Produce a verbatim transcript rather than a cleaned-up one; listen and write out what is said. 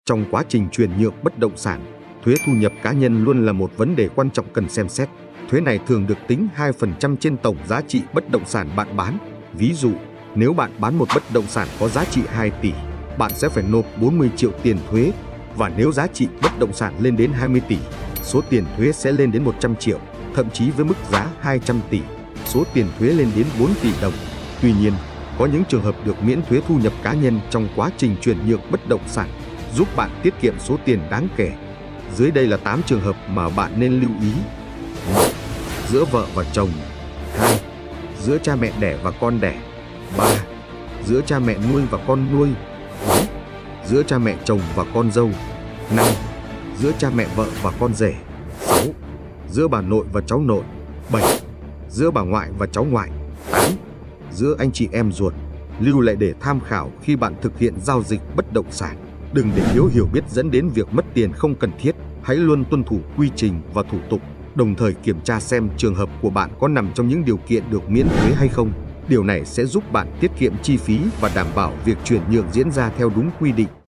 Trong quá trình chuyển nhượng bất động sản, thuế thu nhập cá nhân luôn là một vấn đề quan trọng cần xem xét. Thuế này thường được tính hai phần trăm trên tổng giá trị bất động sản bạn bán. Ví dụ, nếu bạn bán một bất động sản có giá trị hai tỷ, bạn sẽ phải nộp bốn mươi triệu tiền thuế. Và nếu giá trị bất động sản lên đến hai mươi tỷ, số tiền thuế sẽ lên đến một trăm triệu. Thậm chí với mức giá hai trăm tỷ, số tiền thuế lên đến bốn tỷ đồng. Tuy nhiên, có những trường hợp được miễn thuế thu nhập cá nhân trong quá trình chuyển nhượng bất động sản, giúp bạn tiết kiệm số tiền đáng kể. Dưới đây là tám trường hợp mà bạn nên lưu ý. một. Giữa vợ và chồng. hai. Giữa cha mẹ đẻ và con đẻ. ba. Giữa cha mẹ nuôi và con nuôi. bốn. Giữa cha mẹ chồng và con dâu. năm. Giữa cha mẹ vợ và con rể. sáu. Giữa bà nội và cháu nội. bảy. Giữa bà ngoại và cháu ngoại. tám. Giữa anh chị em ruột. Lưu lại để tham khảo khi bạn thực hiện giao dịch bất động sản. Đừng để thiếu hiểu biết dẫn đến việc mất tiền không cần thiết. Hãy luôn tuân thủ quy trình và thủ tục, đồng thời kiểm tra xem trường hợp của bạn có nằm trong những điều kiện được miễn thuế hay không. Điều này sẽ giúp bạn tiết kiệm chi phí và đảm bảo việc chuyển nhượng diễn ra theo đúng quy định.